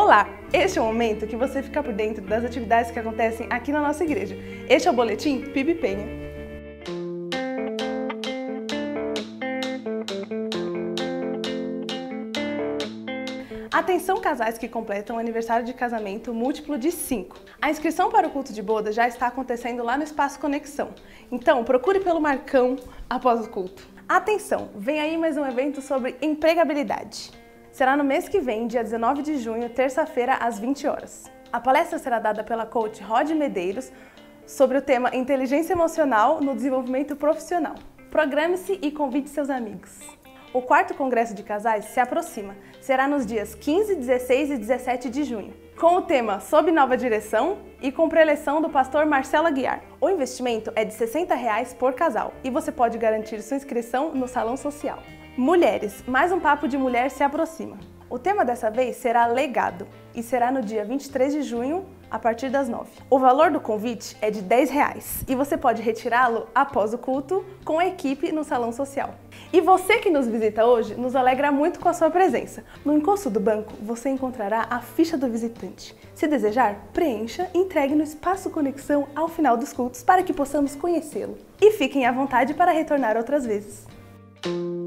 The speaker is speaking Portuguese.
Olá! Este é o momento que você fica por dentro das atividades que acontecem aqui na nossa igreja. Este é o Boletim PIB Penha. Atenção casais que completam o aniversário de casamento múltiplo de 5. A inscrição para o culto de boda já está acontecendo lá no Espaço Conexão. Então, procure pelo Marcão após o culto. Atenção, vem aí mais um evento sobre empregabilidade. Será no mês que vem, dia 19 de junho, terça-feira, às 20 horas. A palestra será dada pela coach Rod Medeiros sobre o tema Inteligência Emocional no Desenvolvimento Profissional. Programe-se e convide seus amigos. O 4º Congresso de Casais se aproxima. Será nos dias 15, 16 e 17 de junho, com o tema Sob Nova Direção e com preleção do pastor Marcelo Aguiar. O investimento é de R$ 60 por casal e você pode garantir sua inscrição no Salão Social. Mulheres, mais um papo de mulher se aproxima. O tema dessa vez será legado e será no dia 23 de junho, a partir das 9. O valor do convite é de R$ 10 e você pode retirá-lo após o culto com a equipe no Salão Social. E você que nos visita hoje nos alegra muito com a sua presença. No encosto do banco você encontrará a ficha do visitante. Se desejar, preencha e entregue no Espaço Conexão ao final dos cultos para que possamos conhecê-lo. E fiquem à vontade para retornar outras vezes.